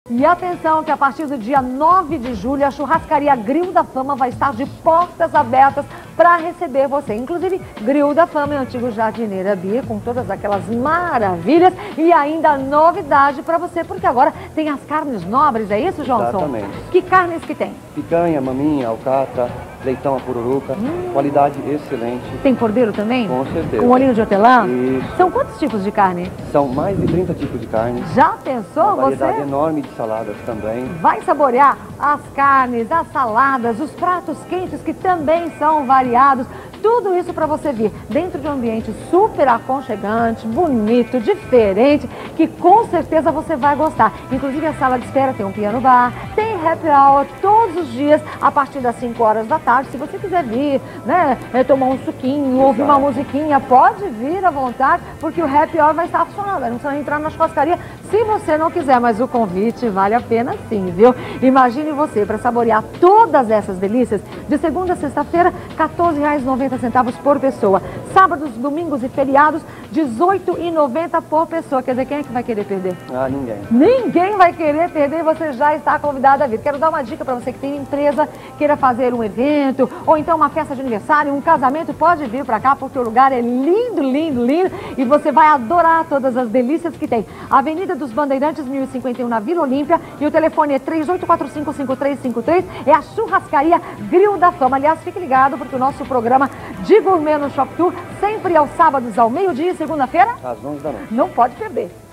E atenção que a partir do dia 9 de julho, a Churrascaria Grill da Fama vai estar de portas abertas para receber você. Inclusive, Grill da Fama é o antigo Jardineira Bia, com todas aquelas maravilhas e ainda novidade para você, porque agora tem as carnes nobres, é isso, Johnson? Exatamente. Que carnes que tem? Picanha, maminha, alcatra, leitão a pururuca, qualidade excelente. Tem cordeiro também? Com certeza. Com olhinho de hortelã? Isso. São quantos tipos de carne? São mais de 30 tipos de carne. Já pensou Uma variedade você? enorme de saladas também. Vai saborear as carnes, as saladas, os pratos quentes que também são variados. Tudo isso para você vir dentro de um ambiente super aconchegante, bonito, diferente, que com certeza você vai gostar. Inclusive a sala de espera tem um piano bar, tem happy hour todos os dias a partir das 5 horas da tarde. Se você quiser vir, né, tomar um suquinho, ouvir uma musiquinha, pode vir à vontade, porque o happy hour vai estar funcionando. Não precisa entrar na churrascaria se você não quiser, mas o convite vale a pena sim, viu? Imagine você para saborear todas essas delícias de segunda a sexta-feira, R$ 14,90 por pessoa. Sábados, domingos e feriados, R$ 18,90 por pessoa. Quer dizer, quem é que vai querer perder? Ah, ninguém. Ninguém vai querer perder, você já está convidado a vir. Quero dar uma dica para você que tem empresa, queira fazer um evento, ou então uma festa de aniversário, um casamento, pode vir para cá, porque o lugar é lindo, lindo, lindo, e você vai adorar todas as delícias que tem. Avenida dos Bandeirantes, 1051, na Vila Olímpia, e o telefone é 3845-5353, é a Churrascaria Grill da Fama. Aliás, fique ligado, porque o nosso programa de Gourmet no Shop Tour, sempre aos sábados ao meio-dia e segunda-feira, Às 11 da noite. não pode perder.